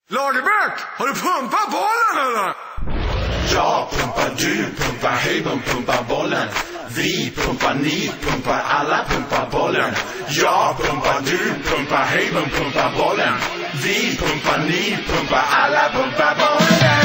Lagerbäck, har du pumpat bollen eller? Jag pumpar, du pumpar, höjden pumpar bollen. Vi pumpar, ni pumpar, alla pumpar bollen. Jag pumpar, du pumpar, höjden pumpar bollen. Vi pumpar, ni pumpar, alla pumpar bollen.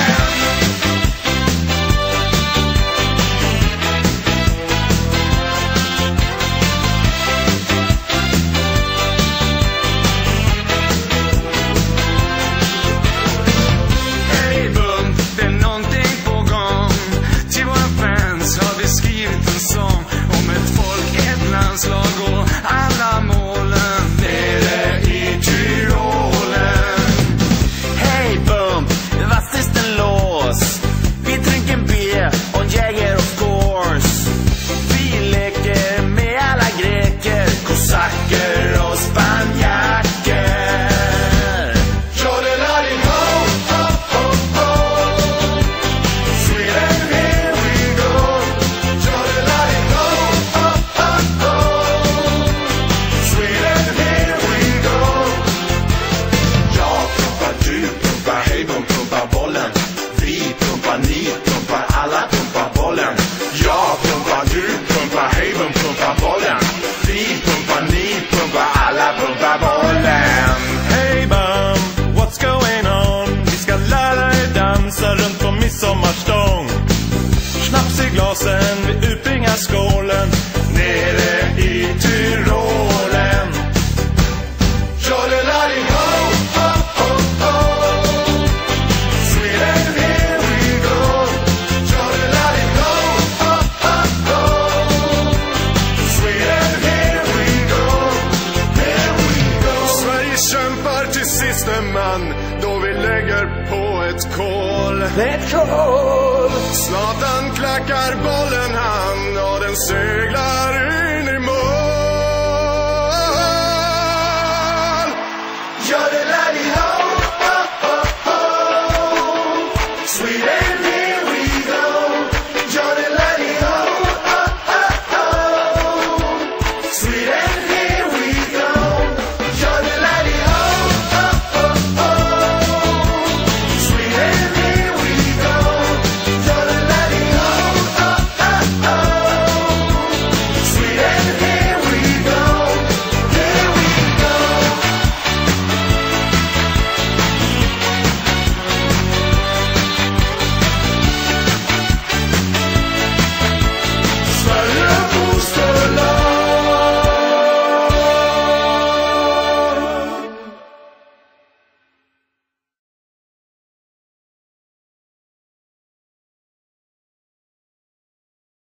Slag och alla målen nere i Tyrolen. Hej Bump, was ist denn los? Vi trinken bier och Jäger of course. Vi leker med alla greker, kosacker och spanjacker. Ni pumpar, alla pumpar bollen. Jag pumpar, du pumpar, höjden pumpar bollen. Vi pumpar, ni pumpar, alla pumpar bollen. Hey Bum, what's going on? Vi ska lära er dansa runt på midsommarstång. Snaps i glasen vid Upingaskålen nere i Tyrolen. Siste man, då vi lägger på ett kol. Zlatan klackar bollen han och den seglar ut.